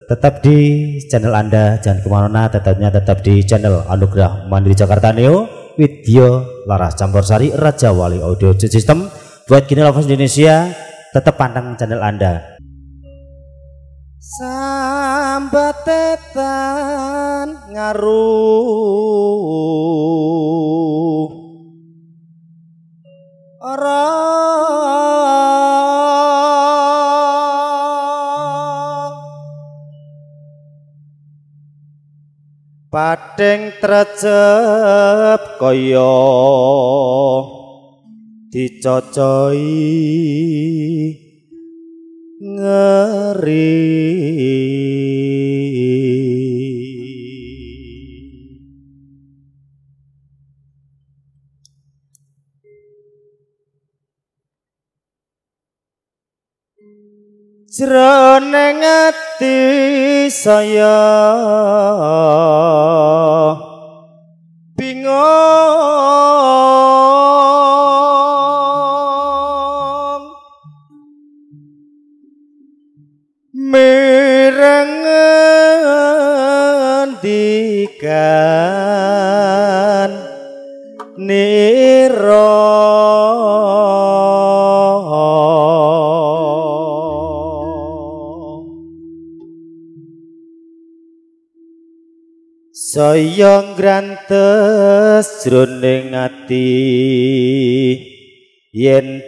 tetap di channel Anda, jangan kemana-mana, tetap di channel Anugerah Mandiri Jakarta Neo Widya Laras Campursari Raja Wali Audio System. Buat Gini Lovers Indonesia, tetap pantang channel Anda. Sambatetan ngaruh ora padeng trecep kaya dicocoi ngeri jroning ati saya bingung mireng ngendikan nira saya ngrantes jroning ati yen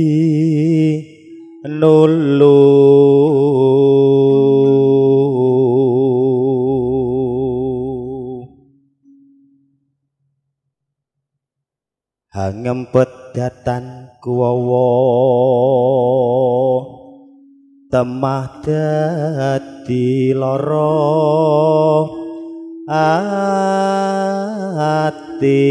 nulu hangempet datan kuwawa temah dadi lara ati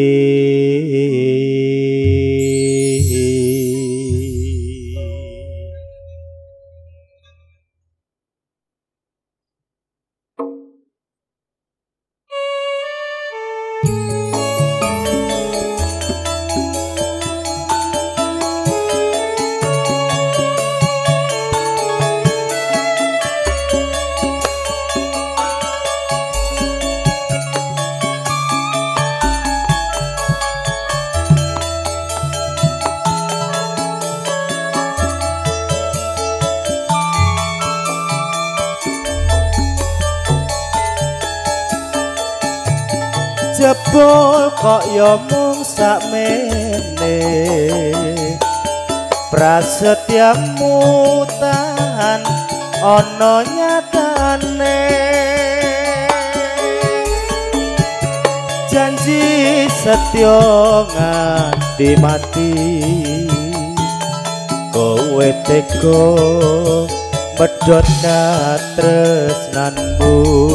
jebul kok ya mung sakmene prasetyamu tahan ana nyatane janji setya nganti mati kowe tega medhot katresnanmu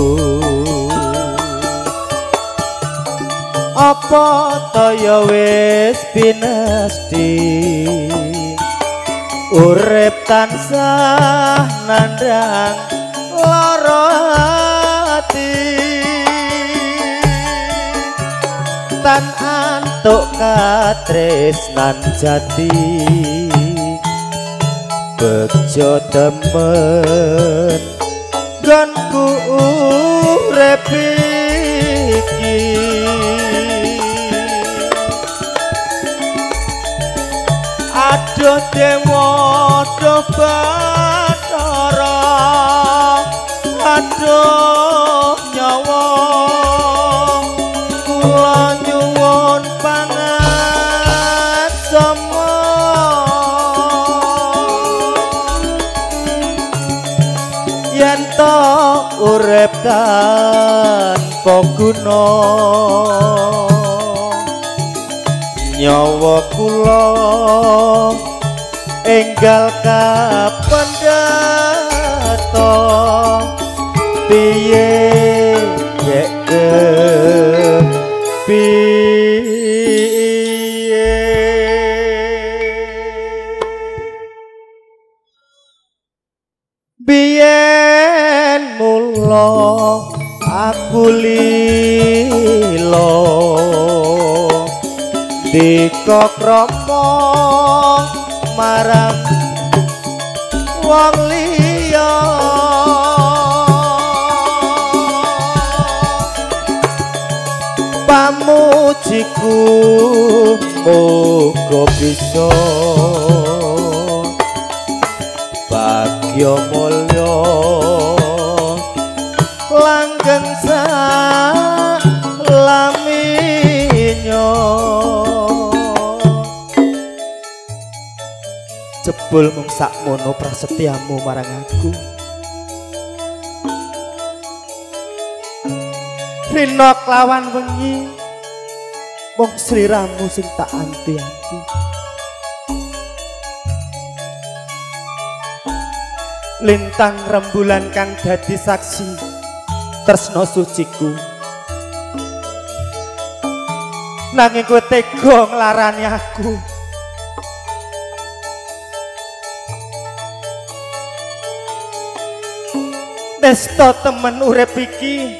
apa toya wis pinesti urip tansah nandhang lara ati tan antuk katresnan jati bejo temen ganku urip iki aduh dewa aduh bathara aduh nyawa kula nyuwun pangasama yen to urip tanpa guna nyawa kula enggal kapendhata piye nek piye biyen mula aku lila dikokrama marang wong liya pamujiku muga bisa bagya mulya langgeng salaminya jebul mung sakmono prasetyamu marang aku rina klawan wengi mung sliramu sing tak anti-anti lintang rembulan kang dadi saksi tresna suciku nanging kowe tega nglarani aku Nesta temen urip iki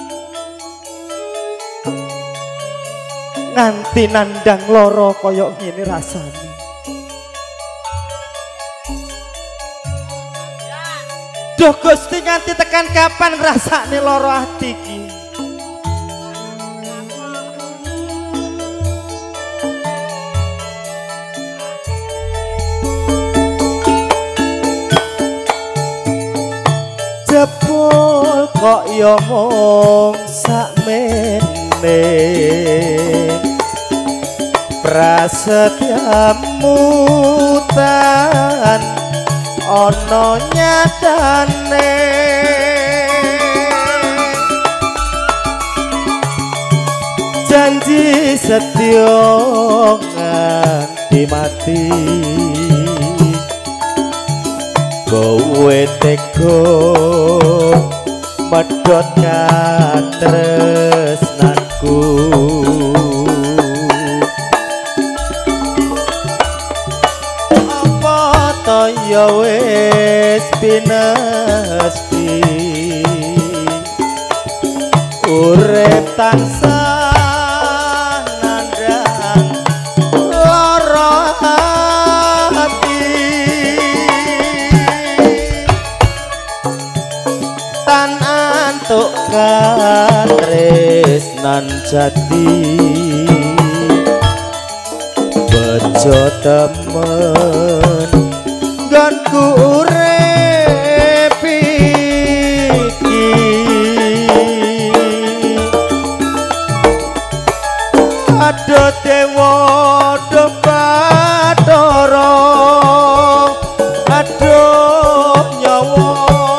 nganti nandang loro kaya ngene rasane Duh Gusti nganti tekan kapan ngrasakne loro ati iki jebul kok ya mung sakmene prasetyamu tan ana nyatane janji setya nganti mati kowe tega medhot katresnanku apa to ya wis pinesti urip tansah nandang lara ati tan antuk katresnan jati bejo temen nggonku urip iki aduh dewa aduh Bathara aduh nyawa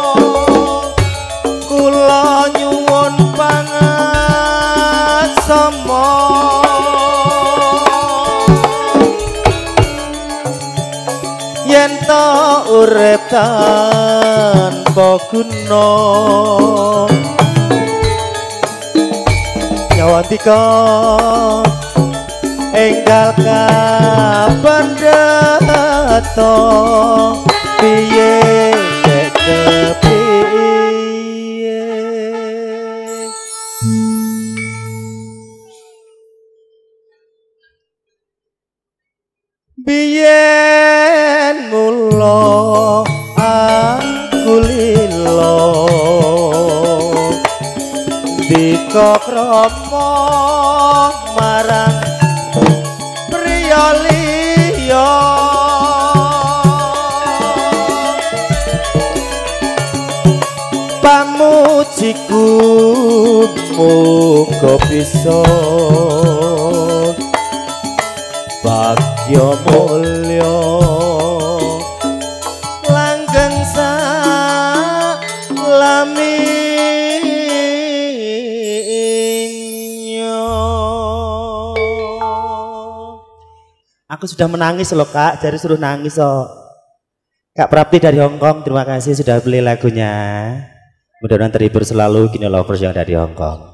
kula nyuwun pangaksama yen to urip tanpa guna nyawa tika enggal kapendhata piye nek kepiye biyen mula aku lila dika krama marang priya liya pamujiku muga bisa bagya mulya langgeng salaminya. Aku sudah menangis loh Kak, jadi suruh nangis loh. Kak Prapti dari Hongkong, terima kasih sudah beli lagunya. Mudah-mudahan terhibur selalu Gini Lovers yang ada di Hongkong.